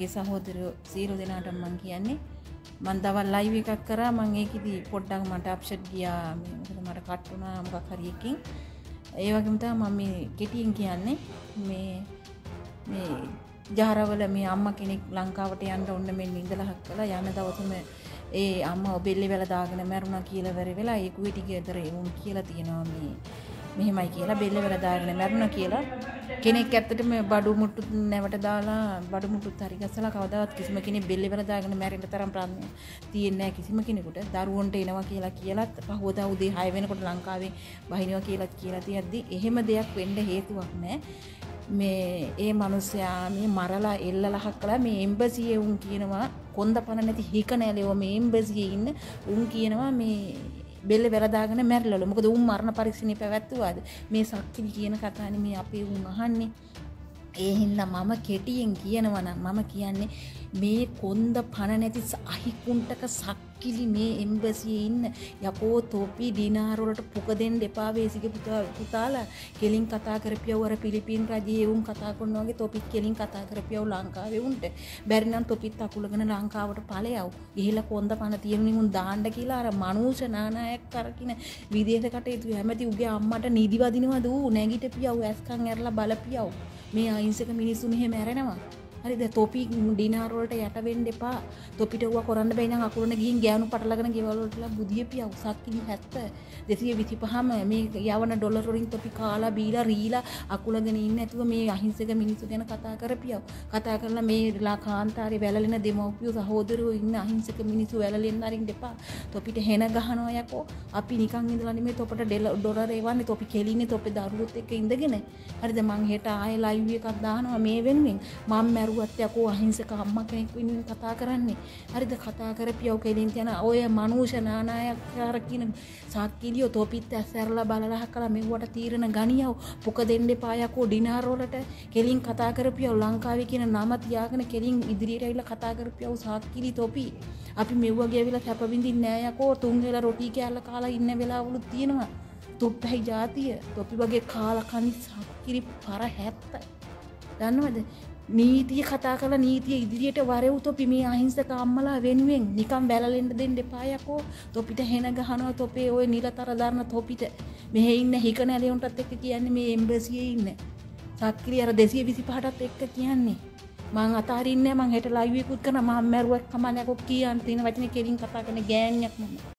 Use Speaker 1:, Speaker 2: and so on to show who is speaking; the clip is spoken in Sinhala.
Speaker 1: මගේ සහෝදරයෝ සියලු දෙනාට මම කියන්නේ මම දවල් ලයිව් එකක් කරා මම ඒකෙදි පොඩ්ඩක් මට අප්සෙට් ගියා මොකද මට කට් වුණා මොකක් හරි එකකින් ඒ වගේම තමයි මම මේ කෙටියෙන් කියන්නේ මේ ජහරවල මේ අම්මා කෙනෙක් ලංකාවට යන්න ඕන මෙන්න ඉඳලා හක්කලා යන දවසම ඒ අම්මා බෙල්ලේ වෙලා දාගෙන මැරුණා කියලා වැර වෙලා ඒ කුවිටි ගෙදර එවුන් කියලා තියෙනවා මේ මෙහෙමයි කියලා බෙල්ලේ වෙලා දාගෙන මැරුණා කියලා කෙනෙක් ඇත්තටම බඩු මුට්ටු නැවට දාලා බඩු මුට්ටුත් හරි ගස්සලා කවදාවත් කිසිම කෙනෙක් බෙල්ලේ වෙලා දාගෙන මැරෙන්න තරම් ප්‍රඥා තියෙන්නේ නැහැ කිසිම කෙනෙකුට දරුවන්ට එනවා කියලාත් පහවදා උදේ 6 වෙනකොට ලංකාවේ බහිනවා කියලා තියද්දි එහෙම දෙයක් වෙන්න හේතුවක් නැහැ මේ ඒ මිනිස්සයා මේ මරලා එල්ලලා හක්කලා මේ එම්බසියේ උන් කියනවා කොන්ද පණ නැති හික නැලෙව මේ එම්බසියේ ඉන්න උන් කියනවා මේ බෙල්ල වෙලා දාගෙන මැරිලලු. මොකද උන් මරණ පරීක්ෂණේ පැවැත්තුවාද මේ සක්කිලි කියන කතානේ මේ අපේ උන් අහන්නේ. ඒ හින්දා මම කෙටියෙන් කියනවා නම් මම කියන්නේ මේ කොන්ද පණ නැති අහිකුන්ටක සක්කිලි මේ එම්බසියේ ඉන්න යකෝ තොපි ඩිනාර වලට පුක දෙන්න එපා වේසිගේ පුතාලා කෙලින් කතා කරපියව අර පිලිපීන් රජයේ උන් කතා කරනවා වගේ තොපිත් කෙලින් කතා කරපියව ලංකාවේ උන්ට බැරි නම් තොපිත් අකුලගෙන ලංකාවට ඵලයව ගිහිලා කොන්ද පණ තියෙනුනේ උන් දාන්න කියලා අර මනුෂ්‍ය නානායක් කරකින විදේශ කටයුතු හැමති උගේ අම්මට නිදි වදිනවද ඌ නැගිටපියව ඇස්කන් ඇරලා බලපියව මේ අහිංසක මිනිස්සු මෙහෙම ඇරෙනවා. හරිද? තොපි ඩිනාර වලට යට වෙන්න එපා. තොපිට ඌව කරන්න බැයි නම් අකුරන ගිහින් ගෑනු පටලගෙන ගෙවල් වලට බුදියපියා උසක්කිලි 70 225ම මේ යවන ඩොලර් වලින් තොපි කාලා බීලා රීලා අකුලගෙන ඉන්නේ නැතුව මේ අහිංසක මිනිස්සු ගැන කතා කරපියව. කතා කරලා මේ කාන්තාරේ වැළලෙන දෙමව්පියෝ සහෝදරයෝ ඉන්න අහිංසක මිනිස්සු වැළලෙන්න අරින්න එපා. තොපිට හෙන ගහනවා යකෝ. අපි නිකන් ඉඳලා නෙමෙයි තොපට ඩොලර් එවන්නේ තොපි කෙලින්නේ තොපේ දරුවොත් එක්ක ඉඳගෙන. හරිද? මං හෙට ආයේ ලයිව් එකක් දානවා මේ වෙනුවෙන්. මම යකෝ අහිංසක අම්මා කෙනෙක් වෙනුවෙන් කතා කරන්නේ. හරිද? කතා කරපියව කෙලින් තියන ඔය මනුෂ්‍ය නානායක්කාර කියන සාක්කිලියෝ තොපිත් ඇස්සරලා බලලා හකලා මෙව්වට තීරණ ගනියව. පුක දෙන්න එපා යකෝ ඩිනාර් වලට කෙලින් කතා කරපියව ලංකාවේ කියන නම තියාගෙන කෙලින් ඉදිරියට ඇවිල්ලා කතා කරපියව සාක්කිලි තොපි. අපි මෙව්වගේ ඇවිල්ලා කැප විඳින්නේ නෑ යකෝ. තුන් වෙලා රොටි කෑල්ල කාලා ඉන්න වෙලාවලුත් තියෙනවා. තුප්පයි જાතිය. තොපි වගේ කාලා කනි සාක්කිලි පර 70. දන්නවද? නීතිය කතා කරලා නීතිය ඉදිරියට වරෙව් තොපි මේ අහිංසක අම්මලා වෙනුවෙන් නිකන් බැලලෙන්න දෙන්න එපා යකෝ. තොපිට හෙන ගහනවා තොපේ ওই නිලතර දරන තොපිට. මෙහෙ ඉන්න හික නැලියුන්ටත් එක්ක කියන්නේ මේ එම්බසියේ ඉන්න. සක්කිලි අර 225ටත් එක්ක කියන්නේ. මං අතාරින්නේ මං හෙට ලයිව් එකකුත් කරනවා මම මැරුවක් කමන්නේකෝ කියන් තියෙන වචනේ කෙලින් කතා කරන ගෑණියක් මම.